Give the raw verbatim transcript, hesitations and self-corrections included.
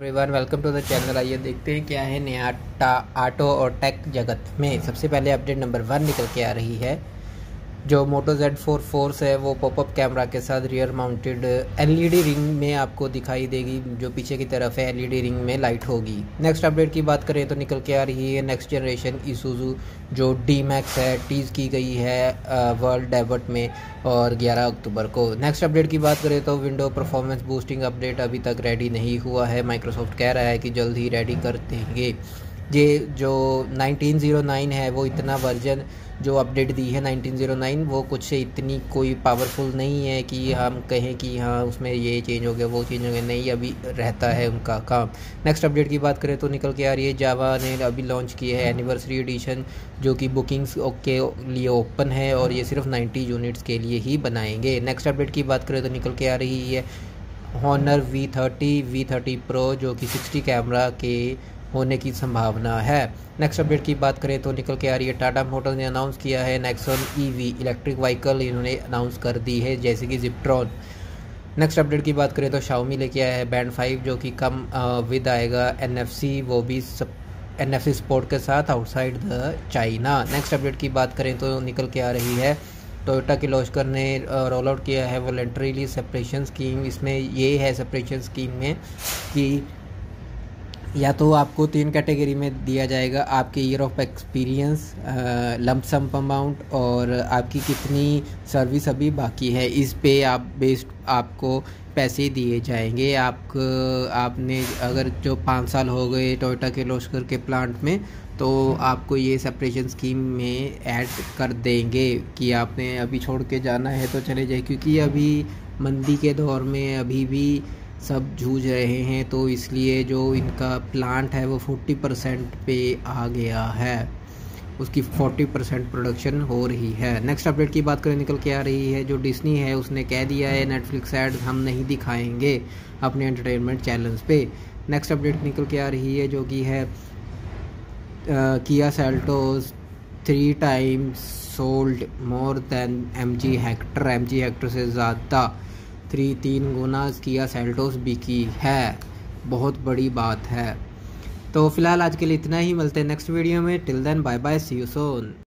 Everyone welcome to the channel. आइए देखते हैं क्या है नया ऑटो और टेक जगत में। सबसे पहले अपडेट नंबर वन निकल के आ रही है। जो मोटो जेड फोर फोर्स है वो पॉपअप कैमरा के साथ रियर माउंटेड एलईडी रिंग में आपको दिखाई देगी। जो पीछे की तरफ है एलईडी रिंग में लाइट होगी। नेक्स्ट अपडेट की बात करें तो निकल के आ रही है नेक्स्ट जनरेशन ईसुजू जो डी मैक्स है टीज़ की गई है वर्ल्ड डेवट में और ग्यारह अक्टूबर को। नेक्स्ट अपडेट की बात करें तो विंडो परफॉर्मेंस बूस्टिंग अपडेट अभी तक रेडी नहीं हुआ है। माइक्रोसॉफ्ट कह रहा है कि जल्द ही रेडी कर देंगे। ये जो नाइनटीन ज़ीरो नाइन है वो इतना वर्जन जो अपडेट दी है नाइनटीन ज़ीरो नाइन वो कुछ से इतनी कोई पावरफुल नहीं है कि हम कहें कि हाँ उसमें ये चेंज हो गया वो चेंज हो गया, नहीं अभी रहता है उनका काम। नेक्स्ट अपडेट की बात करें तो निकल के आ रही है जावा ने अभी लॉन्च किया है एनिवर्सरी एडिशन जो कि बुकिंग्स के लिए ओपन है और ये सिर्फ नाइन्टी यूनिट्स के लिए ही बनाएंगे। नेक्स्ट अपडेट की बात करें तो निकल के आ रही है Honor V thirty V thirty pro जो कि सिक्सटी कैमरा के होने की संभावना है। नेक्स्ट अपडेट की बात करें तो निकल के आ रही है टाटा मोटर्स ने अनाउंस किया है नेक्सॉन ईवी इलेक्ट्रिक व्हीकल इन्होंने अनाउंस कर दी है जैसे कि जिप्ट्रॉन। नेक्स्ट अपडेट की बात करें तो शाओमी लेके आया है बैंड फाइव जो कि कम विद आएगा एनएफसी वो भी सब एनएफसी सपोर्ट के साथ outside the China. Next update की बात करें तो निकल के आ रही है टोयोटा किर्लोस्कर ने रोल आउट किया है वॉलंटरीली सेपरेशन स्कीम। इसमें ये है सेपरेशन स्कीम में कि या तो आपको तीन कैटेगरी में दिया जाएगा, आपके year of experience, lump sum amount और आपकी कितनी सर्विस अभी बाकी है। इस पे आप बेस्ड आपको पैसे दिए जाएंगे। आप आपने अगर जो पाँच साल हो गए टोयोटा किर्लोस्कर के प्लांट में तो आपको ये सेपरेशन स्कीम में ऐड कर देंगे कि आपने अभी छोड़ के जाना है तो चले जाए, क्योंकि अभी मंदी के दौर में अभी भी सब जूझ रहे हैं तो इसलिए जो इनका प्लांट है वो चालीस परसेंट पे आ गया है, उसकी चालीस परसेंट प्रोडक्शन हो रही है। नेक्स्ट अपडेट की बात करें निकल के आ रही है जो डिज्नी है उसने कह दिया है नेटफ्लिक्स ऐड हम नहीं दिखाएंगे अपने एंटरटेनमेंट चैनल्स पे। नेक्स्ट अपडेट निकल के आ रही है जो कि है Kia Seltos three times sold more than M G Hector M G Hector से ज़्यादा थ्री तीन गुना किया सेल्टोस बिकी है। बहुत बड़ी बात है। तो फिलहाल आज के लिए इतना ही, मिलते हैं नेक्स्ट वीडियो में। Till then bye bye, see you soon.